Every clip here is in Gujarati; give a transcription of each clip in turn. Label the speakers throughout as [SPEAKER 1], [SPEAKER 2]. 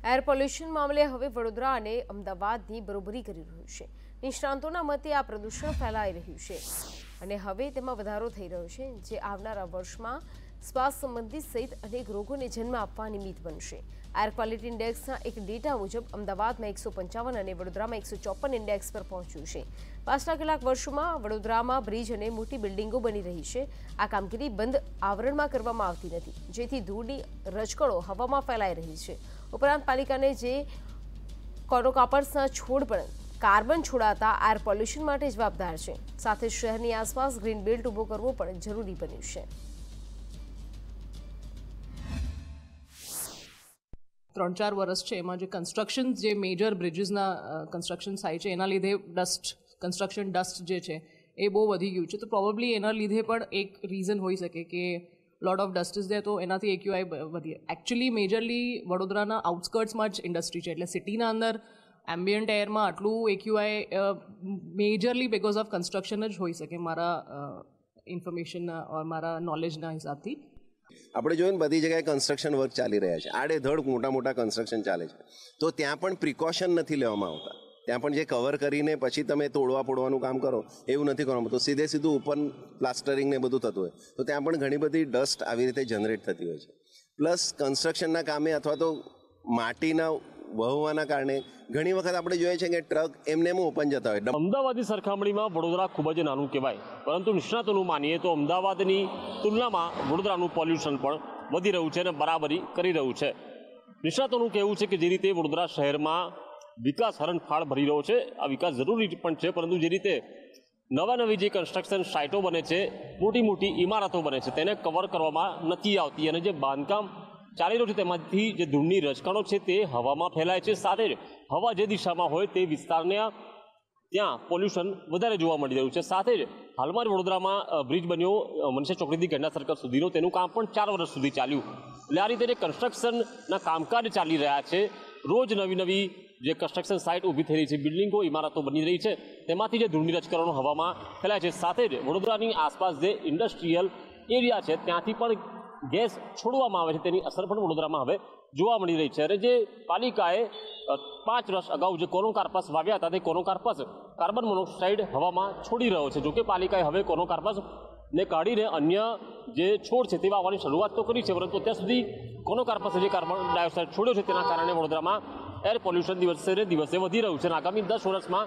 [SPEAKER 1] એર પોલ્યુશન મામલે હવે વડોદરા અને અમદાવાદની બરોબરી કરી રહ્યું છે। નિષ્ણાંતોના મતે આ પ્રદૂષણ ફેલાઈ રહ્યું છે અને હવે તેમાં વધારો થઈ રહ્યો છે, જે આવનારા વર્ષમાં શ્વાસ સંબંધિત સહિત અનેક રોગોને જન્મ આપવા નિમિત્ત બનશે। એર ક્વોલિટી ઇન્ડેક્સના એક ડેટા મુજબ અમદાવાદમાં 155 અને વડોદરામાં 154 ઇન્ડેક્સ પર પહોંચ્યું છે। પાછલા કેટલાક વર્ષોમાં વડોદરામાં બ્રિજ અને મોટી બિલ્ડિંગો બની રહી છે। આ કામગીરી બંધ આવરણમાં કરવામાં આવતી નથી, જેથી ધૂળની રજકણો હવામાં ફેલાઈ રહી છે। ઉપરાંત પાલિકાને જે કોનોકાર્પસના છોડ પણ કાર્બન છોડાતા એર પોલ્યુશન માટે જવાબદાર છે। સાથે શહેરની આસપાસ ગ્રીન બેલ્ટ ઊભો કરવો પણ જરૂરી બન્યું છે।
[SPEAKER 2] 3-4 વર્ષ છે એમાં જે કન્સ્ટ્રક્શન જે મેજર બ્રિજીસના કન્સ્ટ્રક્શન થાય છે એના લીધે કન્સ્ટ્રક્શન ડસ્ટ જે છે એ બહુ વધી ગયું છે। તો પ્રોબેબલી એના લીધે પણ એક રીઝન હોઈ શકે કે lot of dust is there, તો એનાથી AQI વધીએ। એકચ્યુઅલી મેજરલી વડોદરાના આઉટસ્કર્ટ્સમાં જ ઇન્ડસ્ટ્રી છે, એટલે સિટીના અંદર એમ્બિયન્ટ એરમાં આટલું AQI majorly because of construction જ હોઈ શકે મારા ઇન્ફોર્મેશનના ઓર મારા નોલેજના હિસાબથી।
[SPEAKER 3] આપણે જોઈએ ને બધી જગ્યાએ કન્સ્ટ્રક્શન વર્ક ચાલી રહ્યા છે, આડેધડ મોટા કન્સ્ટ્રક્શન ચાલે છે, તો ત્યાં પણ પ્રિકોશન નથી લેવામાં આવતા। ત્યાં પણ જે કવર કરીને પછી તમે તોડવા પોડવાનું કામ કરો એવું નથી કરવામાં, તો સીધું ઉપર પ્લાસ્ટરિંગ ને બધું થતું હોય, તો ત્યાં પણ ઘણી બધી ડસ્ટ આવી રીતે જનરેટ થતી હોય છે। પ્લસ કન્સ્ટ્રક્શનના કામે અથવા તો માટીના વહવાના કારણે ઘણી વખત આપણે જોઈએ છે કે ટ્રક એમને ઓપન જતા હોય।
[SPEAKER 4] અમદાવાદની સરખામણીમાં વડોદરા ખૂબ જ નાનું કહેવાય, પરંતુ નિષ્ણાતોનું માનીએ તો અમદાવાદની તુલનામાં વડોદરાનું પોલ્યુશન પણ વધી રહ્યું છે અને બરાબરી કરી રહ્યું છે। નિષ્ણાતોનું કહેવું છે કે જે રીતે વડોદરા શહેરમાં વિકાસ હરણફાળ ભરી રહ્યો છે, આ વિકાસ જરૂરી પણ છે, પરંતુ જે રીતે નવી જે કન્સ્ટ્રક્શન સાઇટો બને છે, મોટી ઇમારતો બને છે, તેને કવર કરવામાં નથી આવતી અને જે બાંધકામ ચાલી રહ્યું છે તેમાંથી જે ધૂળની રજકણો છે તે હવામાં ફેલાય છે। સાથે જ હવા જે દિશામાં હોય તે વિસ્તારને ત્યાં પોલ્યુશન વધારે જોવા મળી રહ્યું છે। સાથે જ હાલમાં જ વડોદરામાં બ્રિજ બન્યો મનસા ચોકડીથી ગેંડા સર્કલ સુધીનો, તેનું કામ પણ 4 વર્ષ સુધી ચાલ્યું। એટલે આ રીતે જે કન્સ્ટ્રક્શનના કામકાજ ચાલી રહ્યા છે, રોજ નવી જે કન્સ્ટ્રક્શન સાઇટ ઊભી થઈ રહી છે, બિલ્ડિંગો ઇમારતો બની રહી છે, તેમાંથી જે ધૂળની રજકણો હવામાં ફેલાય છે। સાથે જ વડોદરાની આસપાસ જે ઇન્ડસ્ટ્રીયલ એરિયા છે ત્યાંથી પણ ગેસ છોડવામાં આવે છે, તેની અસર પણ વડોદરામાં હવે જોવા મળી રહી છે। અને જે પાલિકાએ 5 વર્ષ અગાઉ જે કોનોકાર્પસ વાવ્યા હતા તે કોનોકાર્પસ કાર્બન મોનોક્સાઇડ હવામાં છોડી રહ્યો છે। જોકે પાલિકાએ હવે કોનોકાર્પસને કાઢીને અન્ય જે છોડ છે તે વાવવાની શરૂઆત તો કરી છે, પરંતુ અત્યાર સુધી કોનોકાર્પસે જે કાર્બન ડાયોક્સાઇડ છોડ્યો છે તેના કારણે વડોદરામાં એર પોલ્યુશન દિવસે વધી રહ્યું છે। અને આગામી 10 વર્ષમાં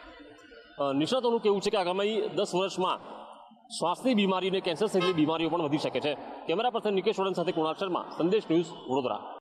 [SPEAKER 4] નિષ્ણાતોનું કહેવું છે કે આગામી 10 વર્ષમાં શ્વાસની બીમારી અને કેન્સર સહિતની બીમારીઓ પણ વધી શકે છે। કેમેરા પર્સન નિકેશ વડન સાથે કુણાલ શર્મા, સંદેશ ન્યૂઝ, વડોદરા।